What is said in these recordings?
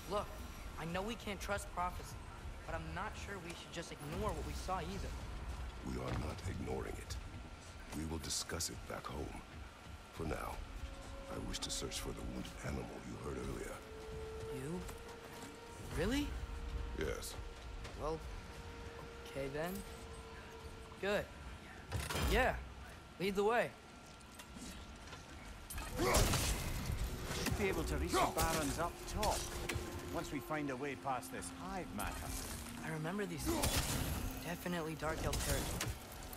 Look, I know we can't trust prophecy, but I'm not sure we should just ignore what we saw either. We are not ignoring it. We will discuss it back home. For now, I wish to search for the wounded animal you heard earlier. You? Really? Yes. Well, okay then. Good. Yeah, lead the way. Should be able to reach the barrens up top, once we find a way past this hive matter. I remember these things. Definitely Dark Elf territory.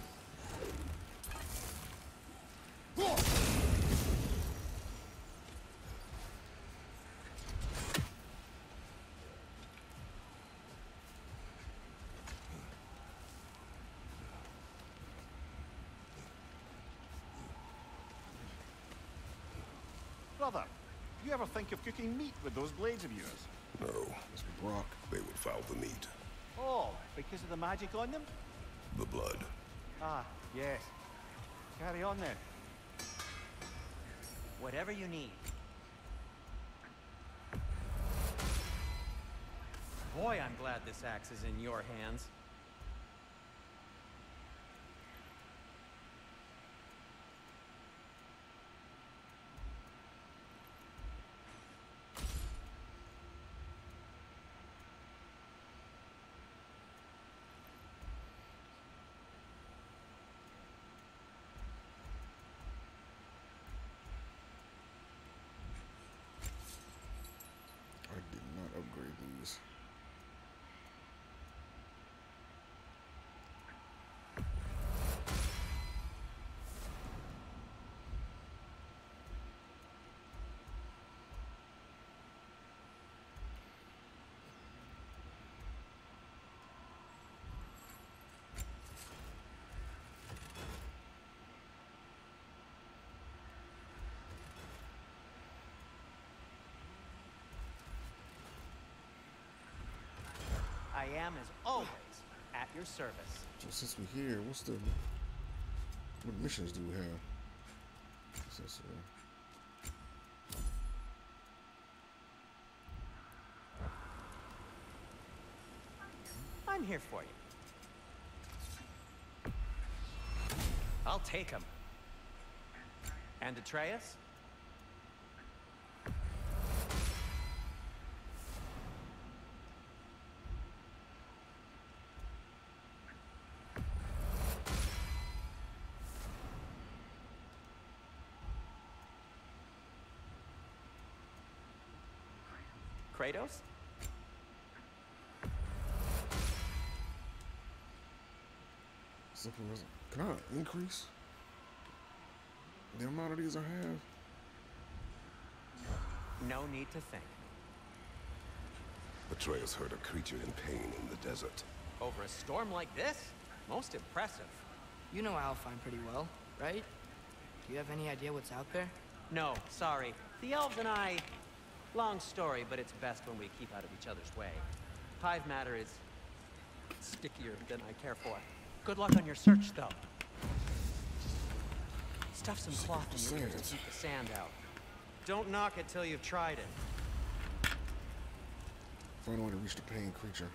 Brother, you ever think of cooking meat with those blades of yours? No. Mr. Brock, they would foul the meat. Oh, because of the magic on them? The blood. Ah, yes. Carry on then. Whatever you need. Boy, I'm glad this axe is in your hands. I did not upgrade these. I am, as always, at your service. So since we're here, what missions do we have? Since, I'm here for you. I'll take him. And Atreus? Kratos? something else. Can I increase the amount of these I have? No need to think. Atreus heard a creature in pain in the desert. Over a storm like this? Most impressive. You know Alfheim pretty well, right? Do you have any idea what's out there? No, sorry. The elves and I... Long story, but it's best when we keep out of each other's way. Hive matter is... stickier than I care for. Good luck on your search, though. Stuff some cloth in your ears to keep the sand out. Don't knock it till you've tried it. Find a way to reach the paying creature.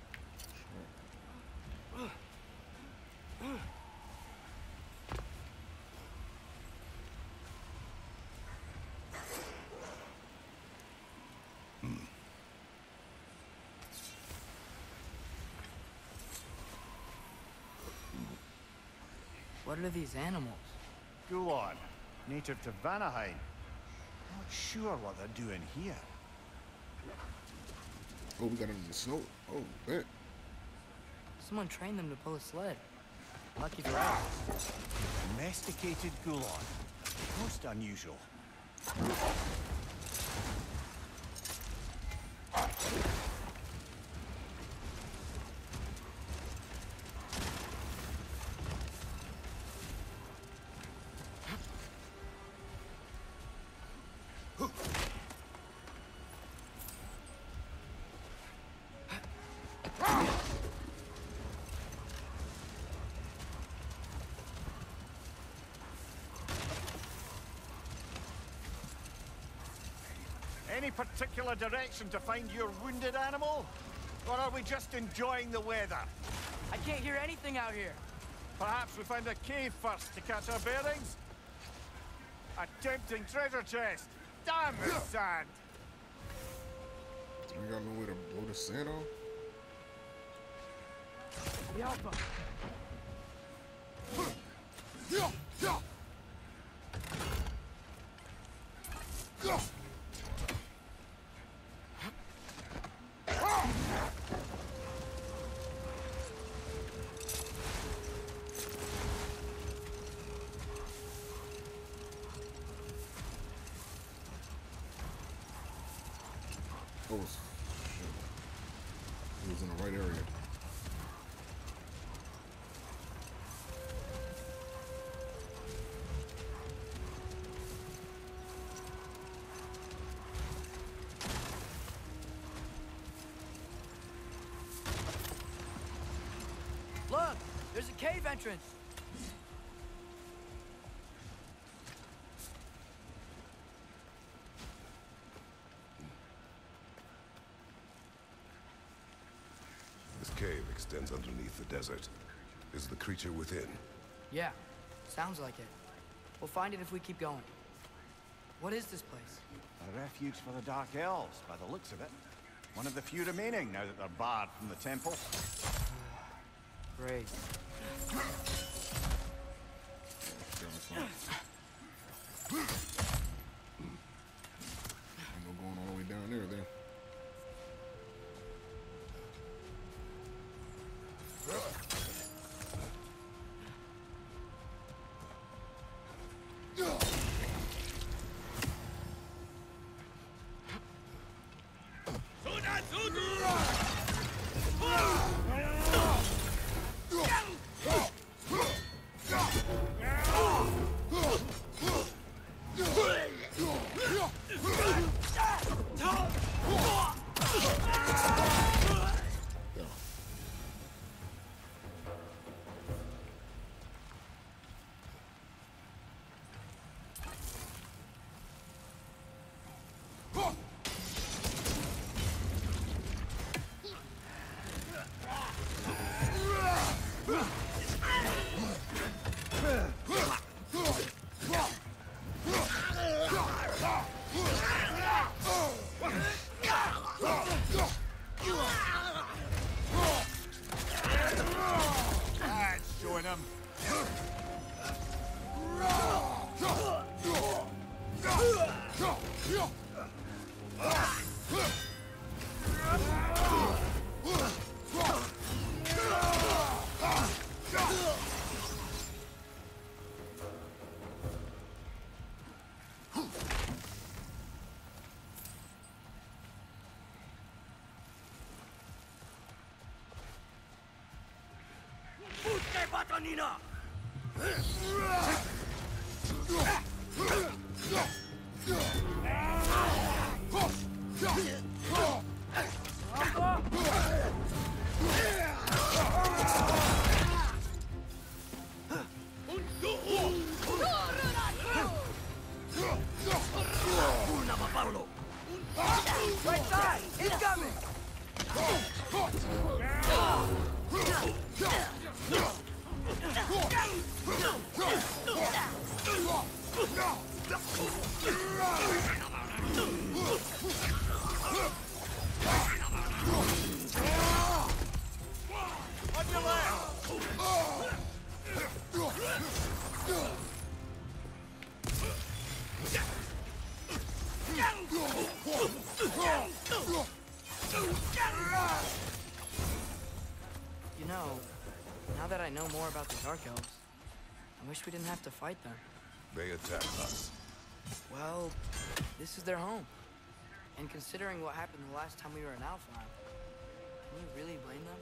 What are these animals? Gulon, native to Vanaheim. Not sure what they're doing here. Oh, we got them in the snow. Oh, bet. Someone trained them to pull a sled. Lucky for us. Domesticated Gulon. Most unusual. Any particular direction to find your wounded animal? Or are we just enjoying the weather? I can't hear anything out here. Perhaps we find a cave first to catch our bearings? A tempting treasure chest! Damn this sand! We got nowhere to blow the sand on? The Alpha. Oh, shit. He was in the right area. Look, there's a cave entrance. This cave extends underneath the desert. Is the creature within? Yeah, sounds like it. We'll find it if we keep going. What is this place? A refuge for the Dark Elves, by the looks of it. One of the few remaining now that they're barred from the temple. Great. I'm not going all the way down there then. That's showing them. Right side! Incoming! On your left! You know, now that I know more about the Dark Elves, I wish we didn't have to fight them. They attack us. Well, this is their home. And considering what happened the last time we were in Alfheim, can you really blame them?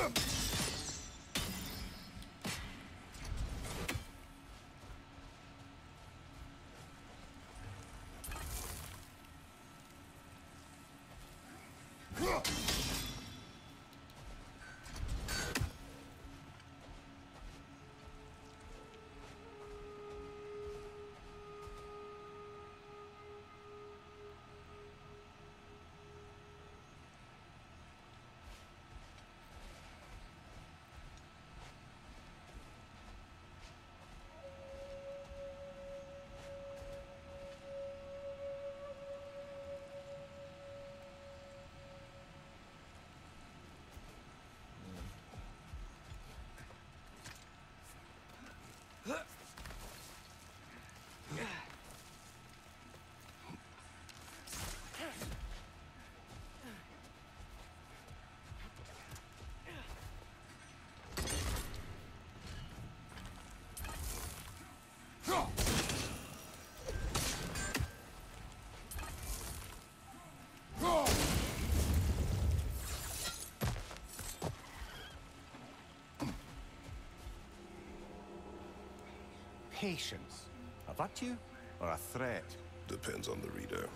Patience. A virtue or a threat? Depends on the reader.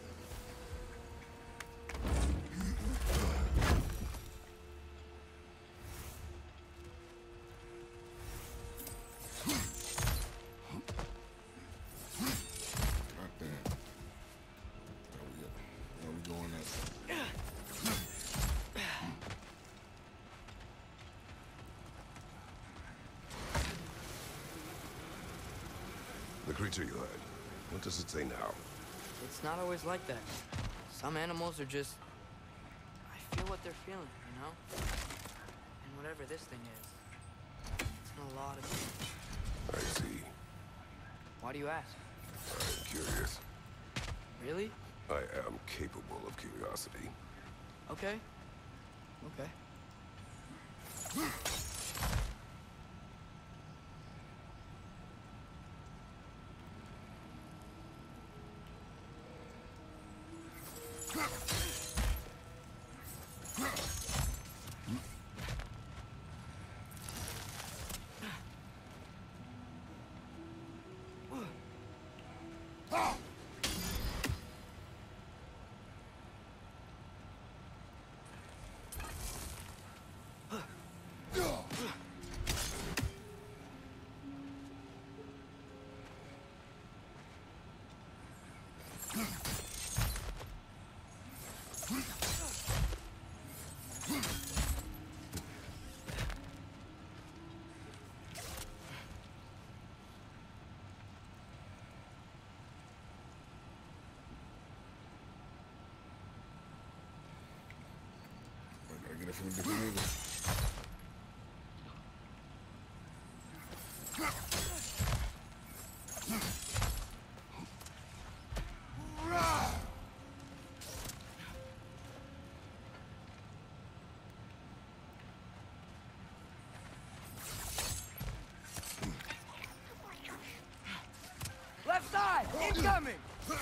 Not that. There we go. Now we going up. The creature you had. What does it say now? It's not always like that. Some animals are just... I feel what they're feeling, you know? And whatever this thing is, it's in a lot of things. I see. Why do you ask? I'm curious. Really? I am capable of curiosity. Okay. Okay. I gotta get it from a different angle. Left side! Incoming!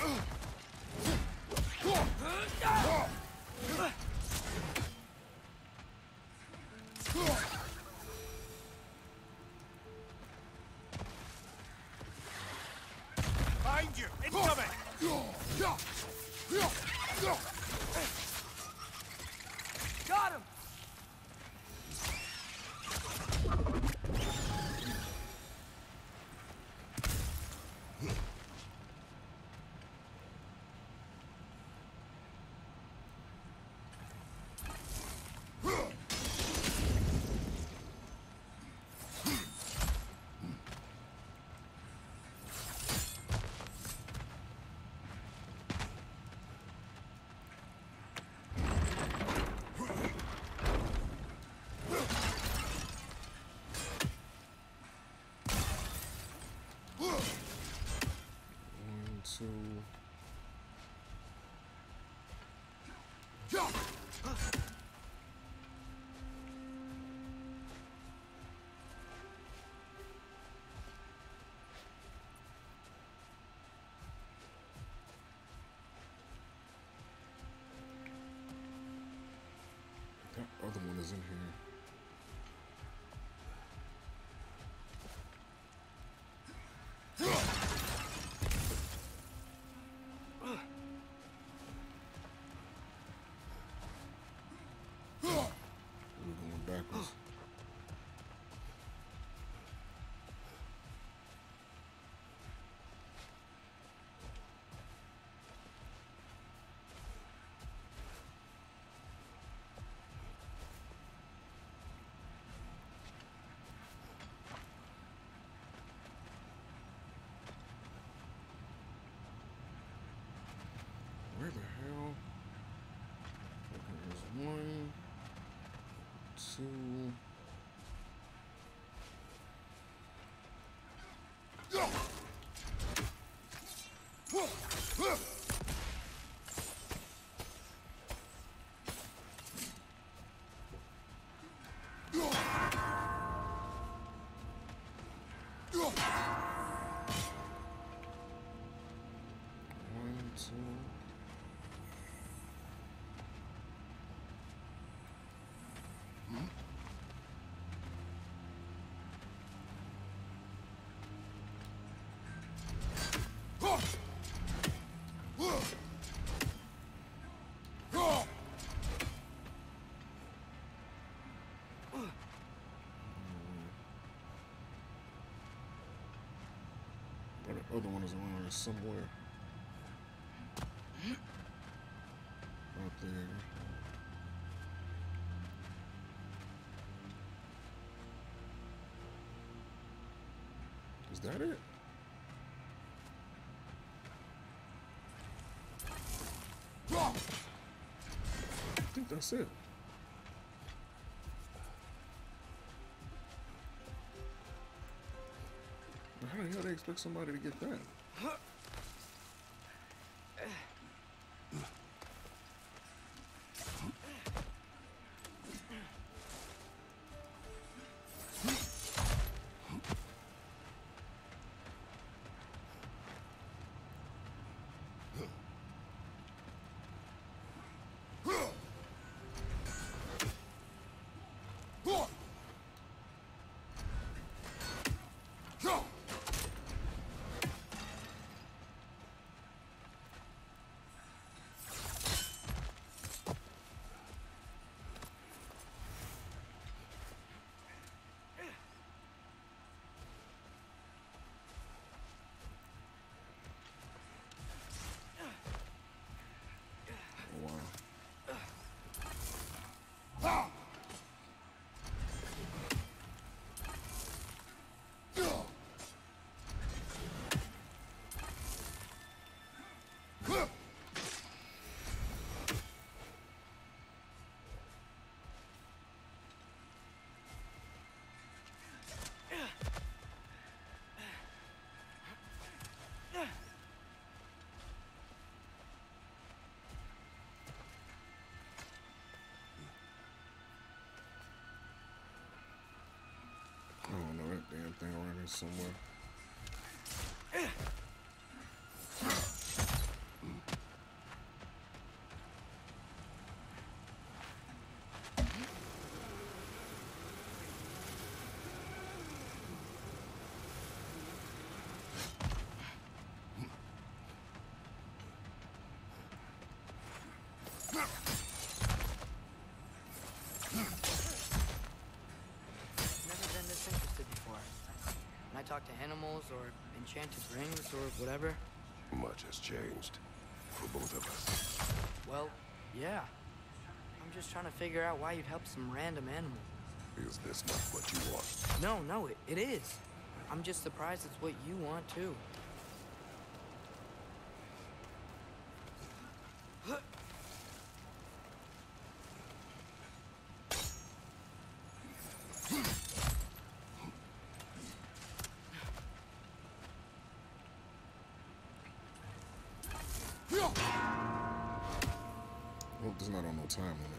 Behind you! Incoming! Got him! to... One, two... But the other one is around here somewhere. Out there. Is that it? I think that's it. But how the hell they expect somebody to get that? I don't know that damn thing around here somewhere. Talk to animals or enchanted rings or whatever? Much has changed for both of us. Well, yeah. I'm just trying to figure out why you'd help some random animal. Is this not what you want? No, it is. I'm just surprised it's what you want too. Hope there's not on no time limit.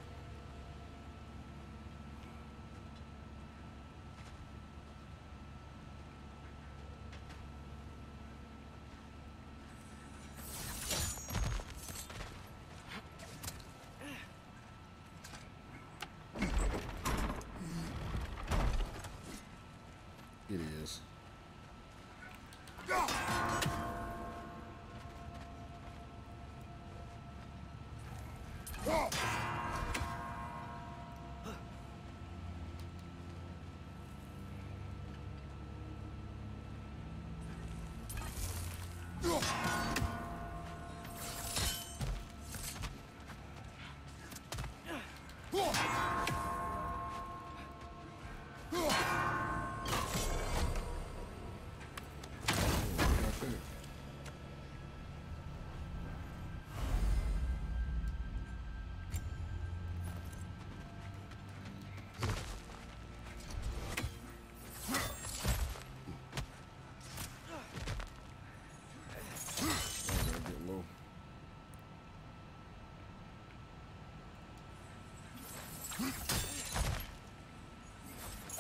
It is.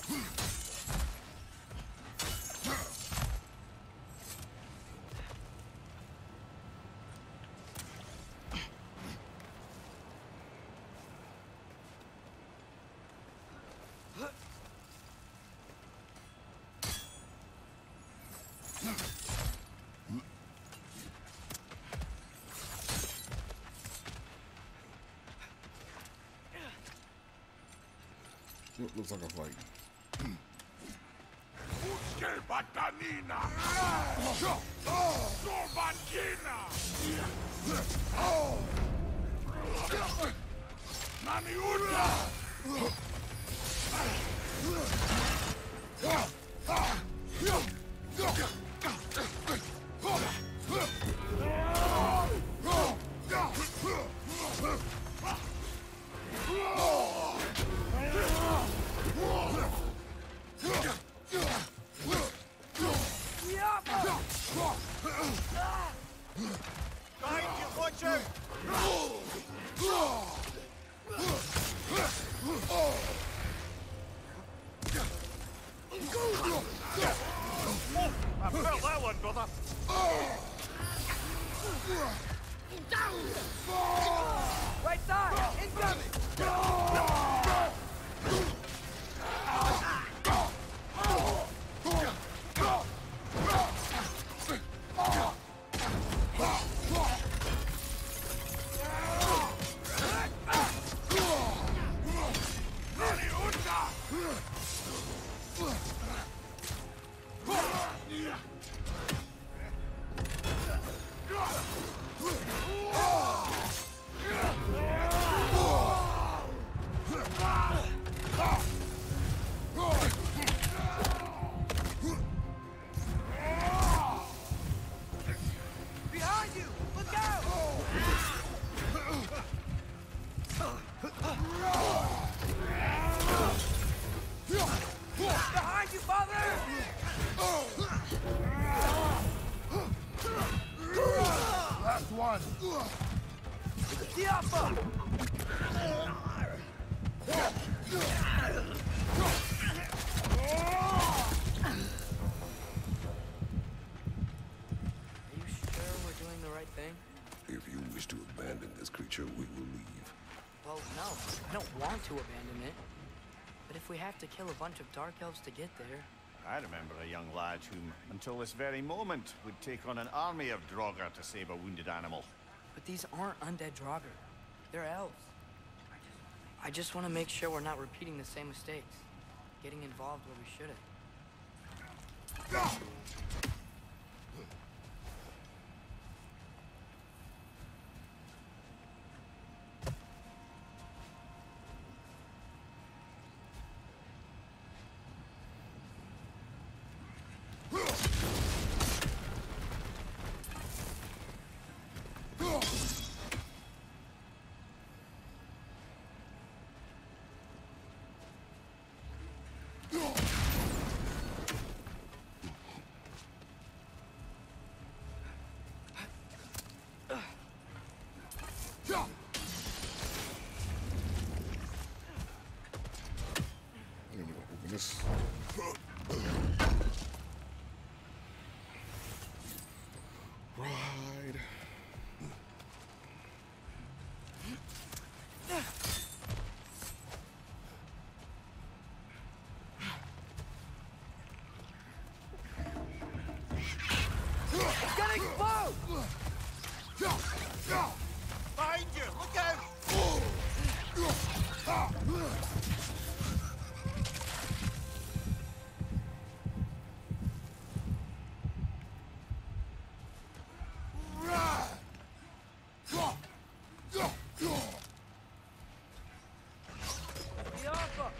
Looks like a fight. Behind you, watch out! I felt that one, brother. Right side! Incoming! Behind you! Look out! Behind you, father! Last one. Diapa! Are you sure we're doing the right thing? If you wish to abandon this creature, we will leave. Well, no. I don't want to abandon it. But if we have to kill a bunch of Dark Elves to get there... I remember a young lad whom, until this very moment, would take on an army of Draugr to save a wounded animal. But these aren't undead Draugr. They're elves. I just want to make sure we're not repeating the same mistakes. Getting involved where we shouldn't. Let me open this. Ride. It's gonna explode! Behind you! Look out! Diapa!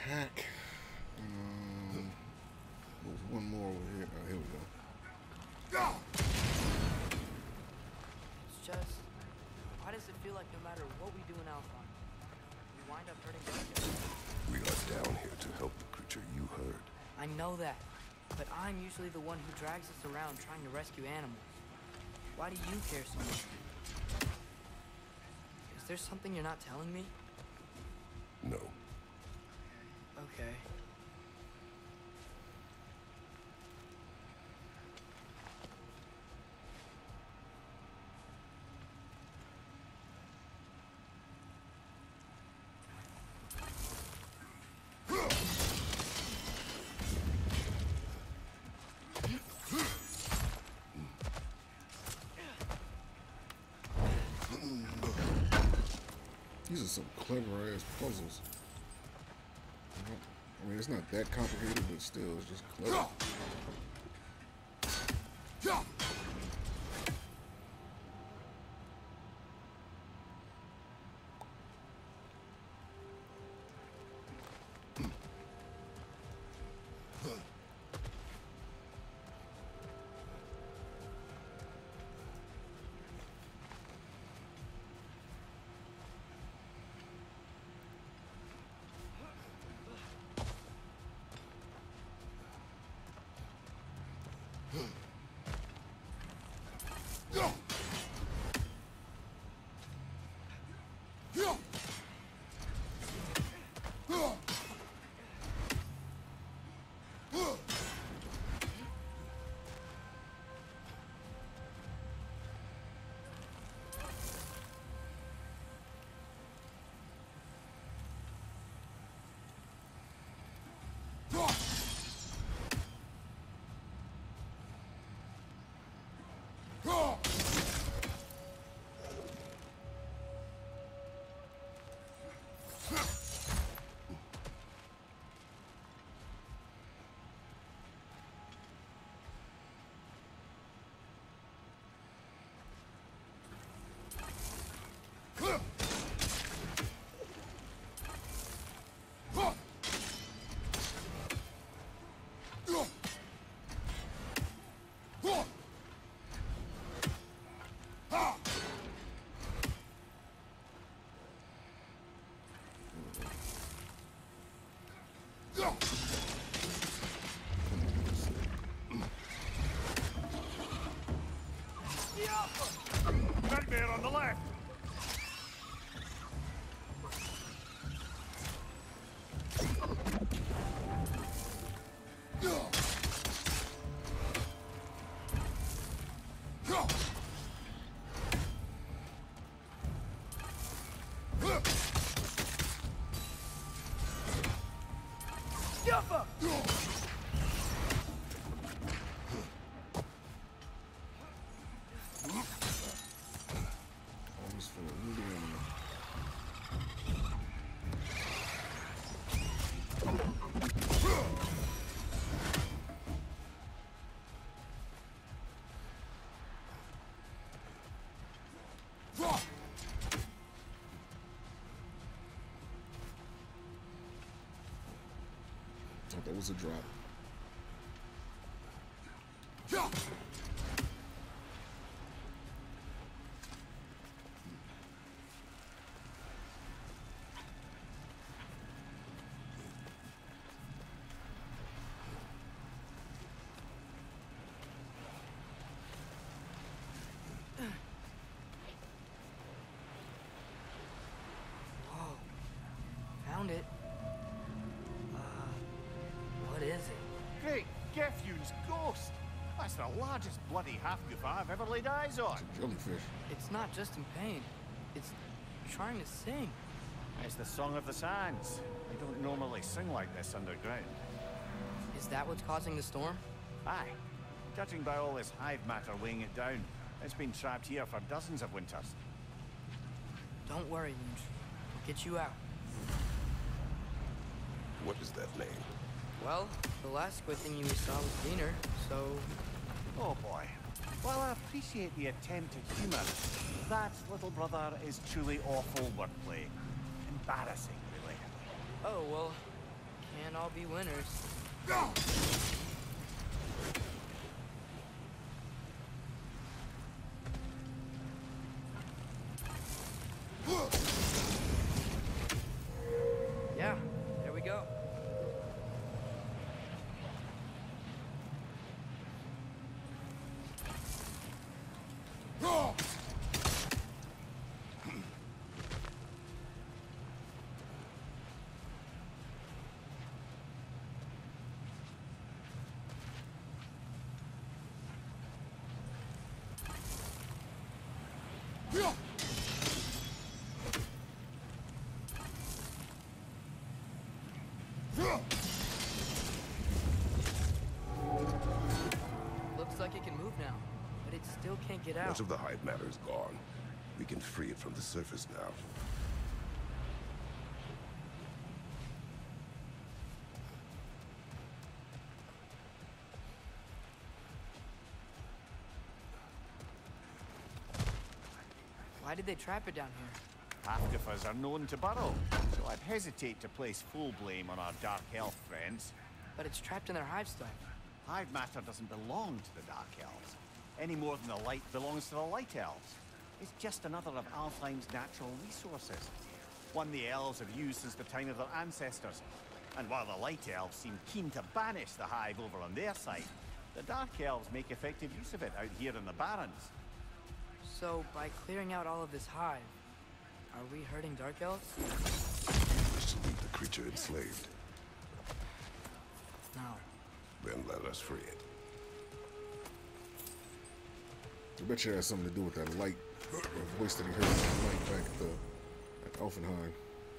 hack. There's one more over here. Oh, here we go. It's just, why does it feel like no matter what we do in Alpha, we wind up hurting Duncan? We are down here to help the creature you heard. I know that, but I'm usually the one who drags us around trying to rescue animals. Why do you care so much? Is there something you're not telling me? No. Okay. These are some clever ass puzzles. I mean, it's not that complicated, but still, it's just clever. Nightmare on the left. Almost for a wounded animal. Thought that was a drop. Whoa. Found it. What is it? Great Gefyun's ghost. That's the largest bloody half-goof I've ever laid eyes on. It's a jellyfish. It's not just in pain. It's trying to sing. It's the Song of the Sands. We don't normally sing like this underground. Is that what's causing the storm? Aye. Judging by all this hive matter weighing it down, it's been trapped here for dozens of winters. Don't worry, Lynch. We'll get you out. What is that name? Well, the last squid thing you saw was cleaner, so... Oh boy. While I appreciate the attempt at humor, that, little brother, is truly awful wordplay. Embarrassing, really. Oh, well, can't all be winners. Yeah, there we go. Looks like it can move now, but it still can't get out. Much of the hive matter is gone. We can free it from the surface now. Why did they trap it down here? Half-Gifas are known to burrow, so I'd hesitate to place full blame on our Dark Elf friends. But it's trapped in their hive stuff. Hive matter doesn't belong to the Dark Elves, any more than the light belongs to the Light Elves. It's just another of Alfheim's natural resources, one the elves have used since the time of their ancestors. And while the Light Elves seem keen to banish the hive over on their side, the Dark Elves make effective use of it out here in the Barrens. So, by clearing out all of this hive, are we hurting Dark Elves? We wish to leave the creature enslaved. No. Then let us free it. I bet you it has something to do with that light voice that he heard that light back at Alfenheim.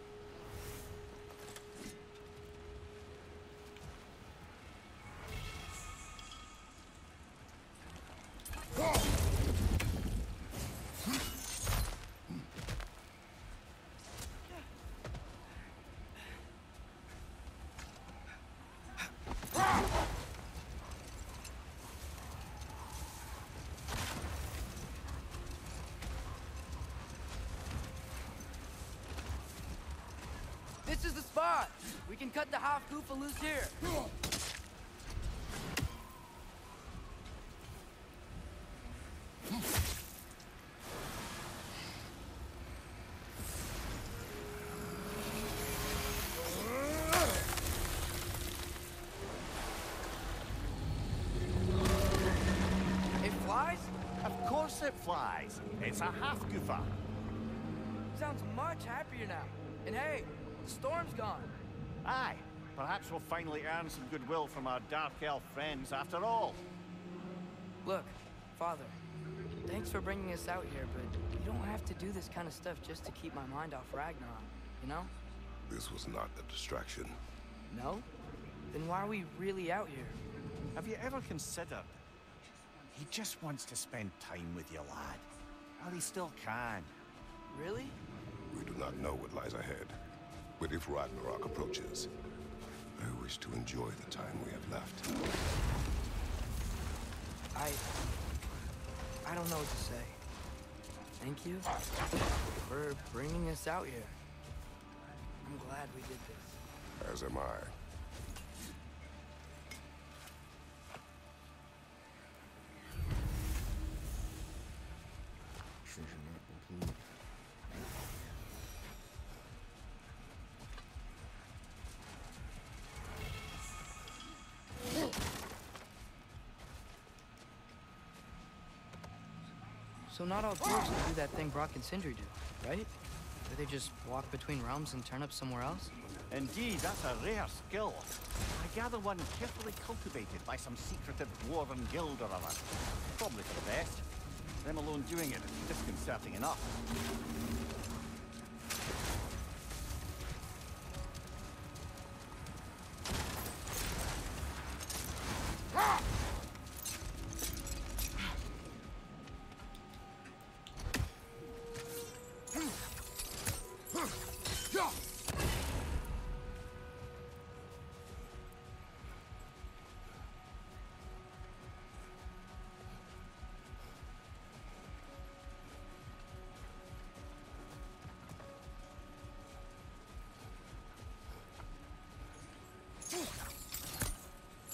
This is the spot! We can cut the half-goofa loose here! It flies? Of course it flies. It's a Half-Goofa. Sounds much happier now. And hey, the storm's gone. Aye, perhaps we'll finally earn some goodwill from our Dark Elf friends after all. Look, Father, thanks for bringing us out here, but you don't have to do this kind of stuff just to keep my mind off Ragnarok, you know? This was not a distraction. No? Then why are we really out here? Have you ever considered? He just wants to spend time with you, lad. Well, he still can. Really? We do not know what lies ahead. But if Ragnarok approaches, I wish to enjoy the time we have left. I don't know what to say. Thank you for bringing us out here. I'm glad we did this. As am I. Treasure map complete. So not all dwarves can do that thing Brock and Sindri do, right? Where they just walk between realms and turn up somewhere else? Indeed, that's a rare skill. I gather one carefully cultivated by some secretive dwarven guild or other. Probably for the best. Them alone doing it is disconcerting enough.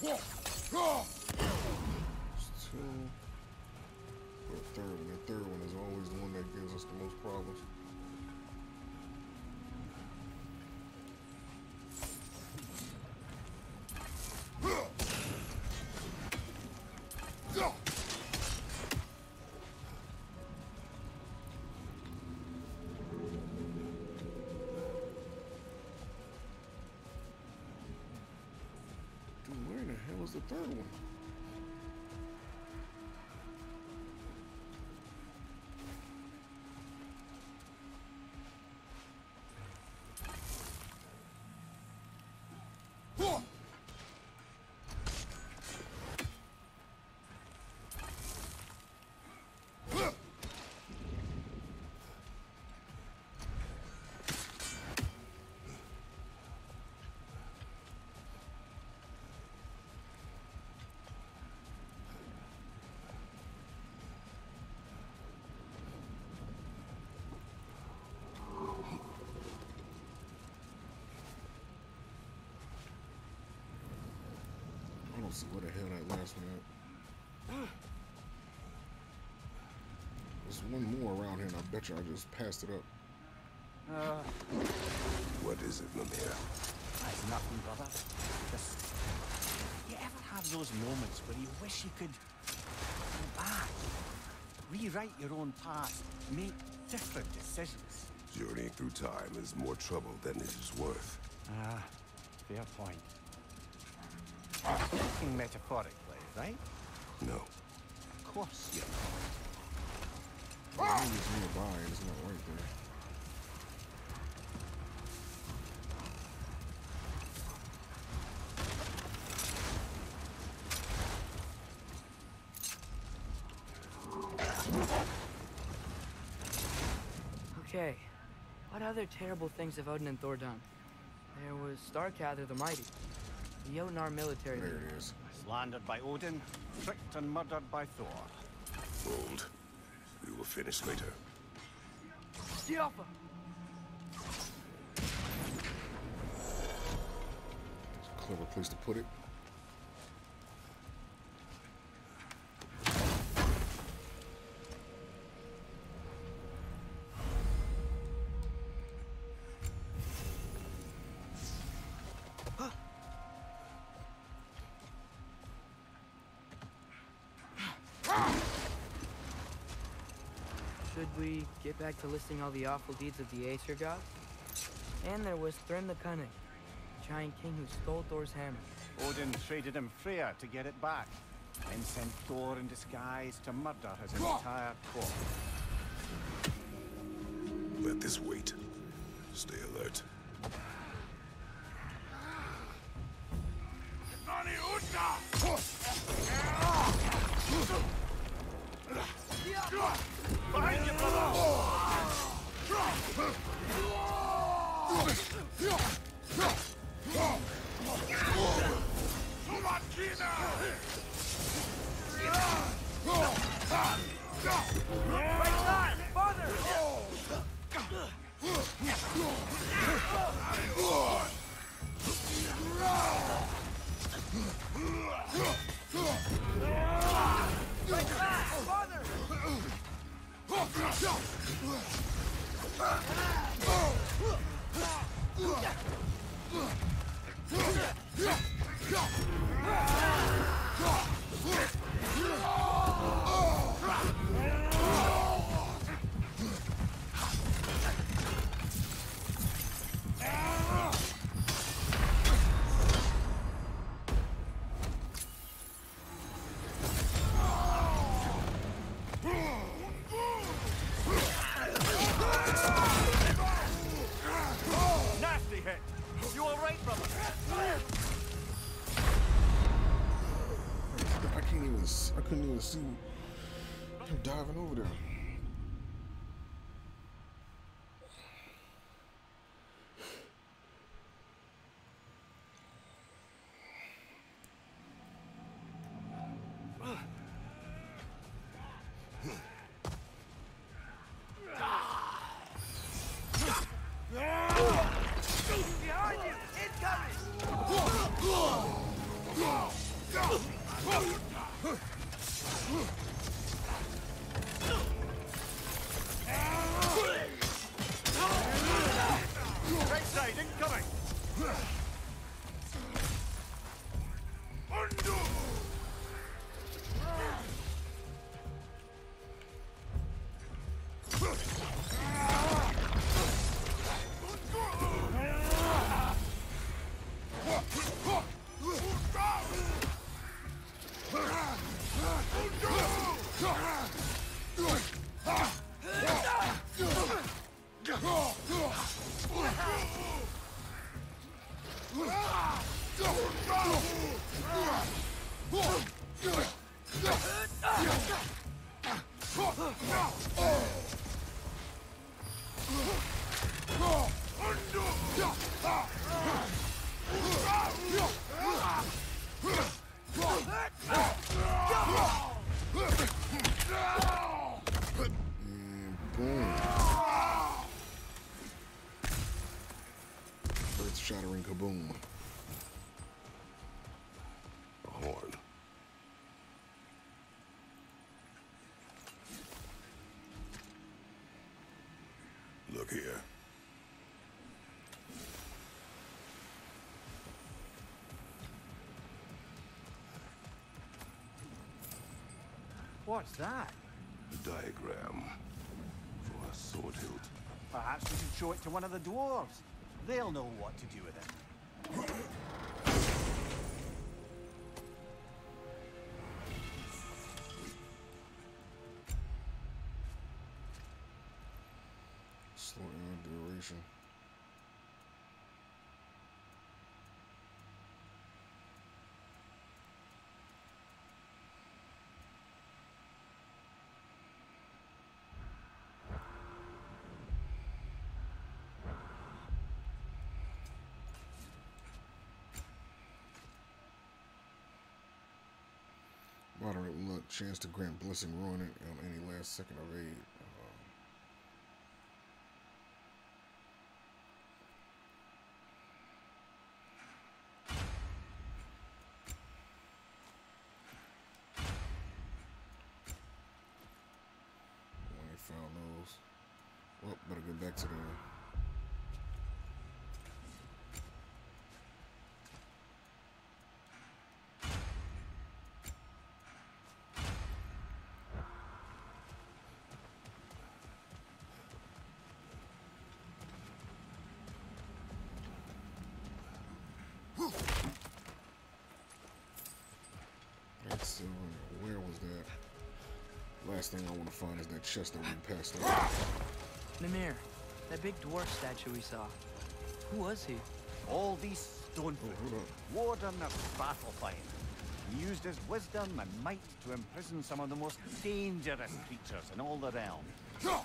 two. Or a third one. The third one is always the one that gives us the most problems. Dude, where in the hell is the third one? I don't see where the hell that last one at. There's one more around here, and I bet you I just passed it up. What is it, Mimir? That's nothing, brother. Just... You ever have those moments where you wish you could go back, rewrite your own past, make different decisions? Journeying through time is more trouble than it is worth. Ah, fair point. Speaking metaphorically, right? No. Of course you The room is nearby, and it's not right there. Okay, what other terrible things have Odin and Thor done? There was Starkather the Mighty, the Jotnar military There leader. it is. Slandered by Odin, tricked and murdered by Thor. Bold. We will finish later. Stjoppa! It's a clever place to put it. Should we get back to listing all the awful deeds of the Aesir gods? And there was Thrym the Cunning, the giant king who stole Thor's hammer. Odin traded him Freya to get it back, then sent Thor in disguise to murder his entire court. Let this wait. Stay alert. Behind you, brother! Right side! Farther! Right side! Farther! Nasty hit! You alright, brother? I couldn't even see him diving over there. Behind you! Incoming! Shattering kaboom. A horn. Look here. What's that? The diagram for a sword hilt. Perhaps we should show it to one of the dwarves. They'll know what to do with it. Slow down duration. Moderate luck, chance to grant blessing ruin it on any last second of aid. When they found those. Well, better get back to the where was that? Last thing I want to find is that chest that we passed over. Mimir, that big dwarf statue we saw. Who was he? All these stone warden of Svartalfheim, used his wisdom and might to imprison some of the most dangerous creatures in all the realm.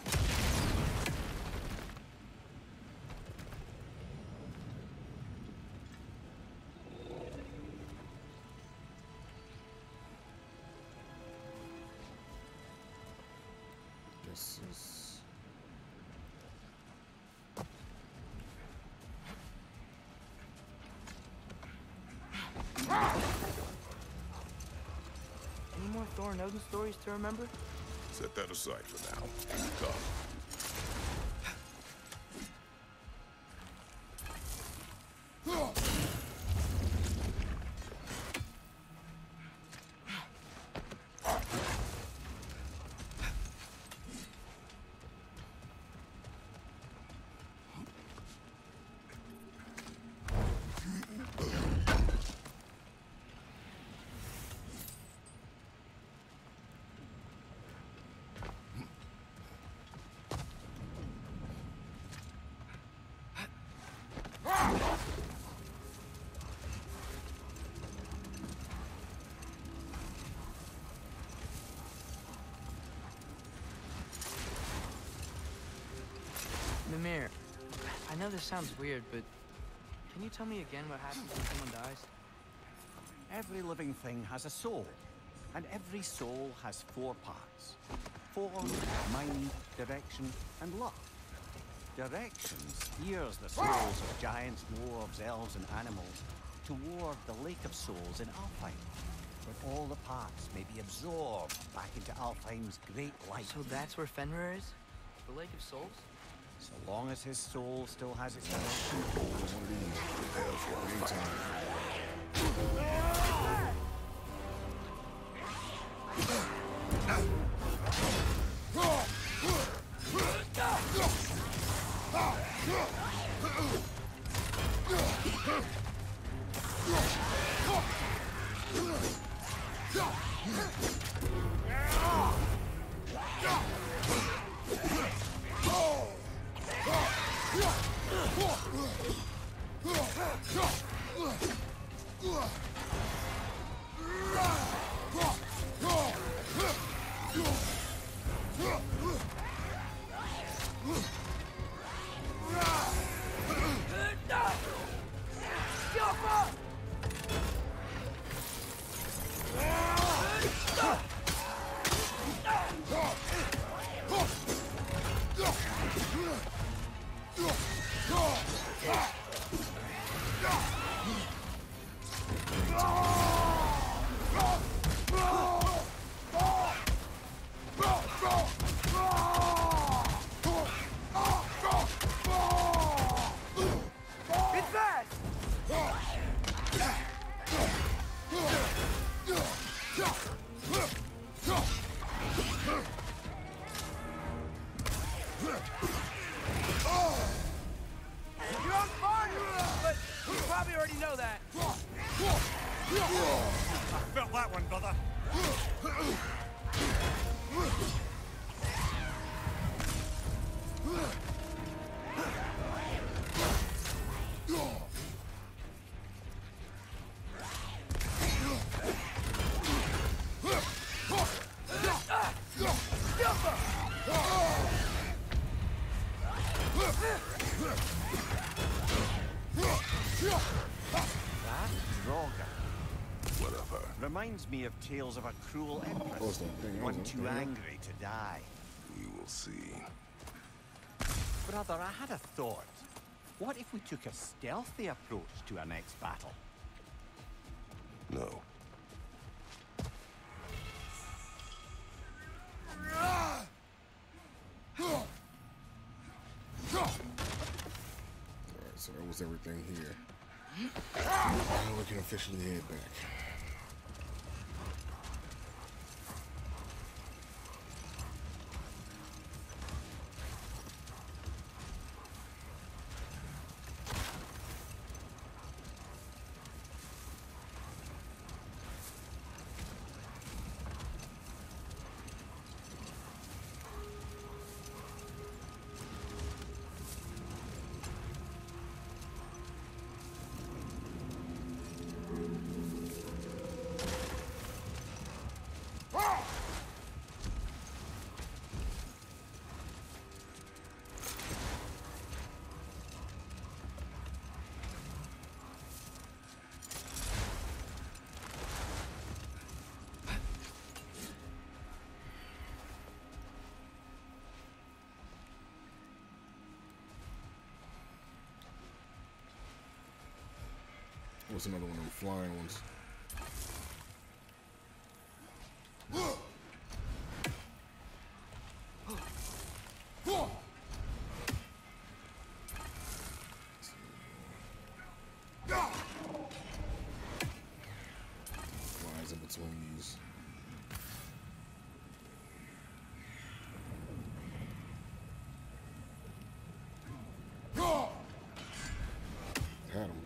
This is... Any more Thor and Odin stories to remember? Set that aside for now. Come. Mimir, I know this sounds weird, but can you tell me again what happens when someone dies? Every living thing has a soul, and every soul has 4 parts. Form, mind, direction, and love. Direction steers the souls of giants, dwarves, elves, and animals toward the Lake of Souls in Alfheim, where all the parts may be absorbed back into Alfheim's great light. So that's where Fenrir is? The Lake of Souls? So long as his soul still has its connection. One of these. Prepare for it. Anytime. You're on fire! But you probably already know that. I felt that one, brother. That Draugr Whatever. reminds me of tales of a cruel Oh, it's empress, that thing. one It's too that thing. angry to die. We will see. Brother, I had a thought. What if we took a stealthy approach to our next battle? No. Alright, so that was everything here. Now we can officially head back. What's another one of them flying ones? Flies in between these. Had him.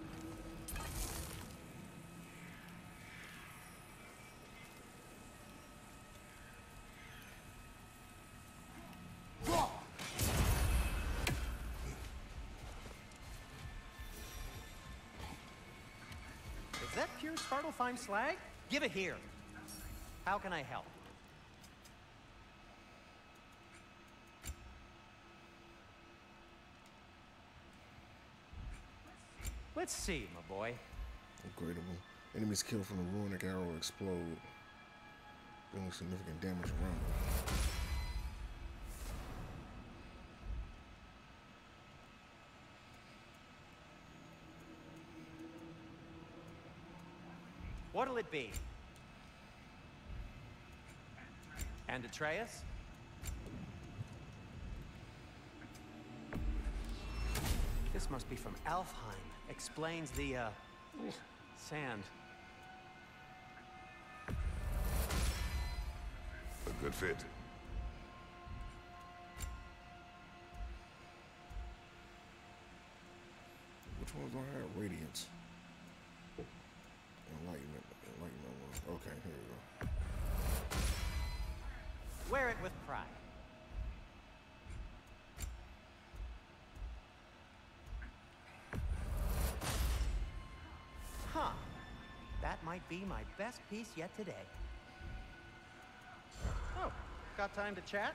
Is that pure Svartalfheim slag? Give it here. How can I help? Let's see, my boy. Upgradable. Enemies killed from the runic arrow explode. Dealing significant damage around them. What'll it be? And Atreus? This must be from Alfheim. Explains the, sand. A good fit. Which one's gonna have radiance? Enlightenment. Enlightenment one. Okay, here we go. Wear it with pride. Huh. That might be my best piece yet today. Oh, got time to chat?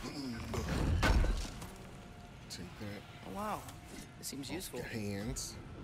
Take that. Oh, wow. This seems Off useful. your hands.